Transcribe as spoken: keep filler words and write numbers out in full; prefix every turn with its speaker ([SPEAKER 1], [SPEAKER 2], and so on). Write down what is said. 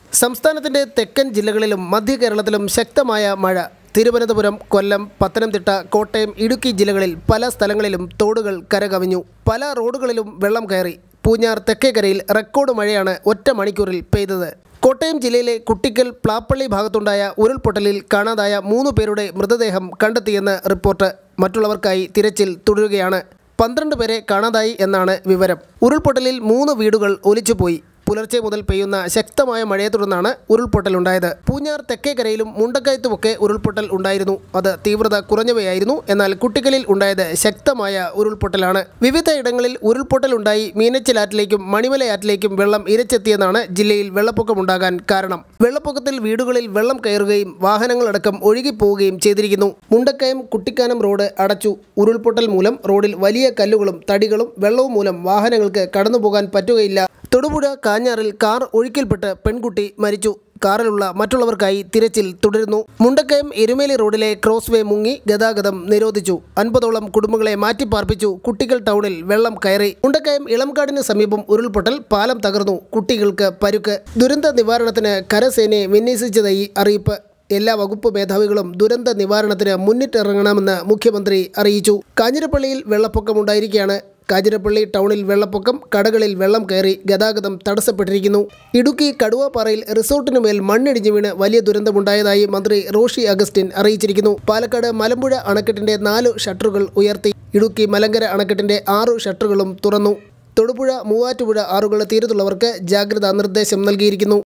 [SPEAKER 1] സംസ്ഥാനത്തിന്റെ തെക്കൻ ജില്ലകളിലും മധ്യ കേരളത്തിലും ശക്തമായ മഴ. തിരുവനന്തപുരം, കൊല്ലം, പത്തനംതിട്ട, കോട്ടയം, ഇടുക്കി ജില്ലകളിൽ പല സ്ഥലങ്ങളിലും തോടുകൾ കരകവിഞ്ഞു. പല റോഡുകളിലും വെള്ളം കയറി. പൂഞ്ഞാർ തെക്കേക്കരയിൽ റെക്കോർഡ് മഴയാണ് ഒറ്റ മണിക്കൂറിൽ പെയ്തത്. കോട്ടയം ജില്ലയിലെ കുട്ടിക്കൽ, പ്ലാപ്പള്ളി ഭാഗത്തുണ്ടായ ഉരുൾപൊട്ടലിൽ കാണാതായ മൂന്ന് പേരുടെ മൃതദേഹം കണ്ടെത്തിയെന്ന് റിപ്പോർട്ട്. മറ്റുള്ളവർക്കായി തിരച്ചിൽ തുടരുകയാണ്. പന്ത്രണ്ട് പേരെ കാണാതായി എന്നാണ് വിവരം. ഉരുൾപൊട്ടലിൽ മൂന്ന് വീടുകൾ ഒലിച്ചുപോയി. പുലർച്ചെ മുതൽ പെയ്യുന്ന ശക്തമായ മഴയെ തുടർന്നാണ് ഉരുൾപൊട്ടലുണ്ടായത്. പൂഞ്ഞാർ തെക്കേക്കരയിലും മുണ്ടക്കയത്തുമൊക്കെ ഉരുൾപൊട്ടൽ ഉണ്ടായിരുന്നു. അത് തീവ്രത കുറഞ്ഞവയായിരുന്നു. എന്നാൽ കുട്ടിക്കലിൽ ഉണ്ടായത് ശക്തമായ ഉരുൾപൊട്ടലാണ്. വിവിധ ഇടങ്ങളിൽ ഉരുൾപൊട്ടലുണ്ടായി മീനച്ചിലാറ്റിലേക്കും മണിമലയാറ്റിലേക്കും വെള്ളം ഇരച്ചെത്തിയെന്നാണ് ജില്ലയിൽ വെള്ളപ്പൊക്കമുണ്ടാകാൻ കാരണം. വെള്ളപ്പൊക്കത്തിൽ വീടുകളിൽ വെള്ളം കയറുകയും വാഹനങ്ങളടക്കം ഒഴുകിപ്പോവുകയും ചെയ്തിരിക്കുന്നു. മുണ്ടക്കയം കുട്ടിക്കാനം റോഡ് അടച്ചു. ഉരുൾപൊട്ടൽ മൂലം റോഡിൽ വലിയ കല്ലുകളും തടികളും വെള്ളവും മൂലം വാഹനങ്ങൾക്ക് കടന്നുപോകാൻ പറ്റുകയില്ല. തൊടുപുഴ കാഞ്ഞാറിൽ കാർ ഒഴുക്കിൽപ്പെട്ട് പെൺകുട്ടി മരിച്ചു. കാറിലുള്ള മറ്റുള്ളവർക്കായി തിരച്ചിൽ തുടരുന്നു. മുണ്ടക്കയം എരുമേലി റോഡിലെ ക്രോസ് വേ മുങ്ങി ഗതാഗതം നിരോധിച്ചു. അൻപതോളം കുടുംബങ്ങളെ മാറ്റിപ്പാർപ്പിച്ചു. കുട്ടികൾ ടൗണിൽ വെള്ളം കയറി. മുണ്ടക്കയം ഇളംകാടിന് സമീപം ഉരുൾപൊട്ടൽ, പാലം തകർന്നു. കുട്ടികൾക്ക് പരുക്ക്. ദുരന്ത നിവാരണത്തിന് കരസേനയെ വിന്യസിച്ചതായി അറിയിപ്പ്. എല്ലാ വകുപ്പ് മേധാവികളും ദുരന്ത നിവാരണത്തിന് മുന്നിട്ടിറങ്ങണമെന്ന് മുഖ്യമന്ത്രി അറിയിച്ചു. കാഞ്ഞിരപ്പള്ളിയിൽ വെള്ളപ്പൊക്കമുണ്ടായിരിക്കുകയാണ്. കാഞ്ഞിരപ്പള്ളി ടൗണിൽ വെള്ളപ്പൊക്കം, കടകളിൽ വെള്ളം കയറി, ഗതാഗതം തടസ്സപ്പെട്ടിരിക്കുന്നു. ഇടുക്കി കടുവാപ്പാറയിൽ റിസോർട്ടിനുമേൽ മണ്ണിടിഞ്ഞു വീണ് വലിയ ദുരന്തമുണ്ടായതായി മന്ത്രി റോഷി അഗസ്റ്റിൻ അറിയിച്ചിരിക്കുന്നു. പാലക്കാട് മലമ്പുഴ അണക്കെട്ടിന്റെ നാലു ഷട്ടറുകൾ ഉയർത്തി. ഇടുക്കി മലങ്കര അണക്കെട്ടിന്റെ ആറു ഷട്ടറുകളും തുറന്നു. തൊടുപുഴ, മൂവാറ്റുപുഴ ആറുകളുടെ തീരത്തുള്ളവർക്ക് ജാഗ്രതാ നിർദ്ദേശം നൽകിയിരിക്കുന്നു.